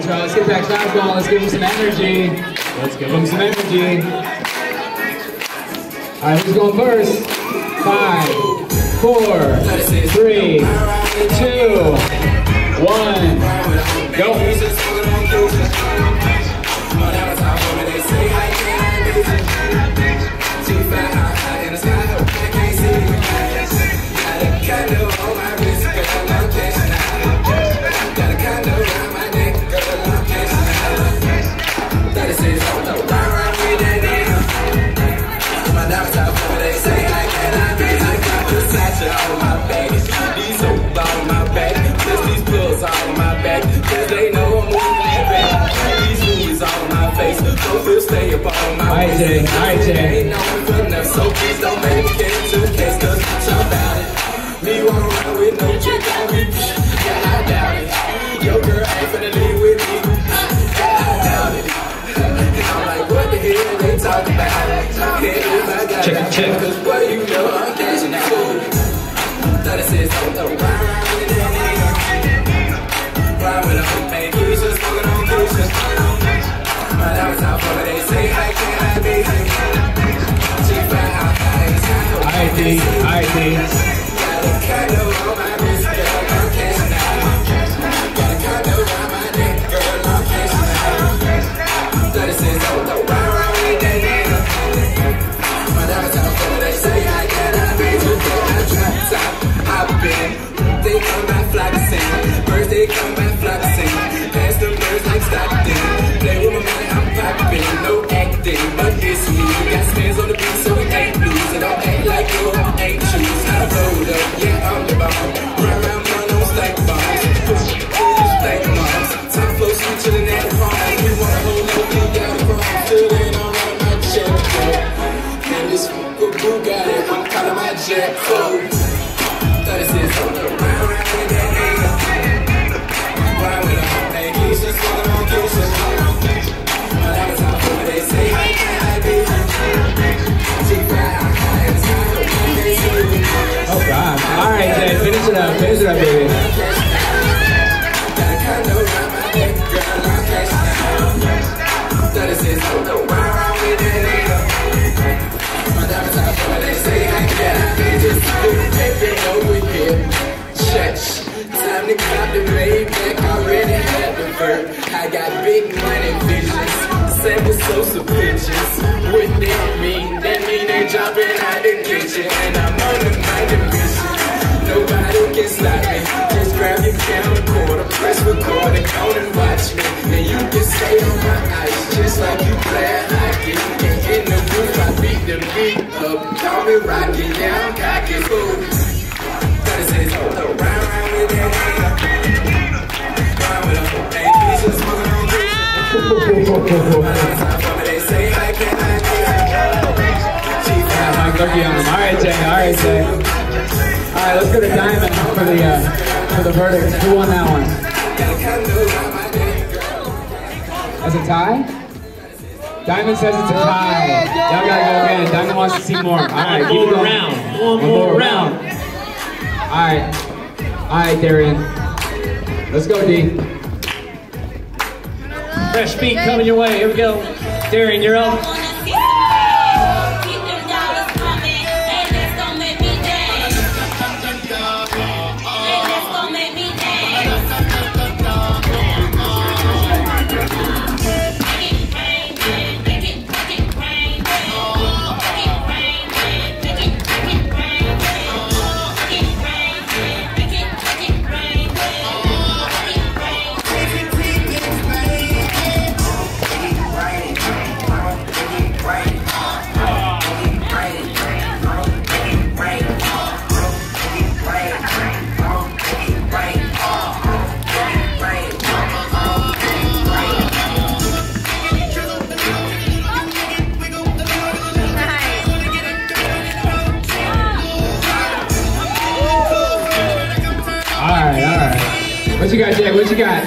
right, y'all. Let's get back fastball. Let's give him some energy. Let's give him some energy. All right, who's going first? 5, 4, 3, 2, 1, go. Alright, Jay. Alright, Jay. So please don't make me get into a case, cause I'm about it. Me walk around with no chick on me. Yeah, I doubt it. Your girl ain't finna leave with me. Yeah, I doubt it. I'm like, what the hell they talking about? Check. Cause what you know, I'm catching that food. 36 on the ride with that nigga. Ride with a hook, man. Keisha, smoking on Keisha. My diamonds out for me, they say I can't be. She fly out, alright, D. Alright, D. Got a condo on my wrist, girl, I'm cashing out. Got a condo on my neck, girl, I'm cashing out. 36 on the ride with that nigga. My diamonds out for me, they say I can't be. I drop top, hop in. They come back flexing. First they come back flexing. Pass them birds like Stockton. Play with my money, I'm popping. No acting, but it's me. Got spins on the beat, so it ain't blues. And don't act like you ain't choose. I rolled up, yeah, I'm the bomb. Run around, run on stack bombs. Stack bombs. Top flow, sweet chillin' at home. We wanna hold up, we got a problem. Still ain't on my jet, and this Bugatti, I'm calling my jet code. 36 on the round with that nigga. Ride with a home, man. Keisha, smoking on Keisha. My diamonds out for me, they say I can't be. She fly out, oh God. Alright, Jay, finish it up, baby. Got a condo around my neck, girl, I'm cashing out. 36 on the round with that nigga. My diamonds out for me, they say I can't be. Just they know we get church. Time to cop the Maybach, already had the verb. I got big money visions, send with social pictures. What that mean? That mean they jumping out the kitchen, and I'm on the mind mission. Nobody can stop me. Just grab your camcorder, press record, and go and watch me. And you can stay on my ice, just like you play hockey. And in the roof, I beat the beat up. Call me Rocky, yeah, I'm cocky, boom. 36 on the round with that nigga. Ride with a hook, man. Keisha, smoking on Keisha. They say I can't Alright, Jay. Alright, Jay. Alright, let's go to Diamond for the verdict. Who won that one? That's a tie? Diamond says it's a tie. Y'all gotta go again. Diamond wants to see more. Alright, keep it going. One more round. Alright, Darian. Let's go, D. Fresh beat coming your way. Here we go. Darian, you're up. What you got, Jay? What you got?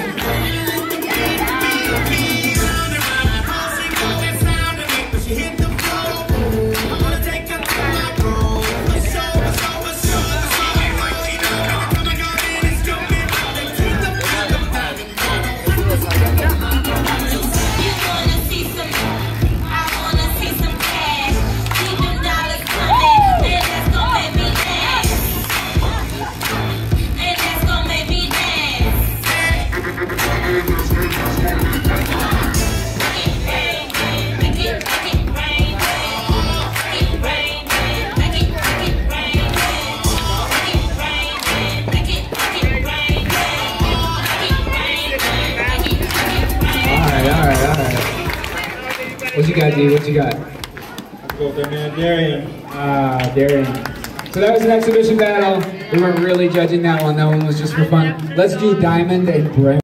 you got, D? What you got? Let's go with that man, Darian. Darian. So that was an exhibition battle. We weren't really judging that one. That one was just for fun. Let's do Diamond and Brent.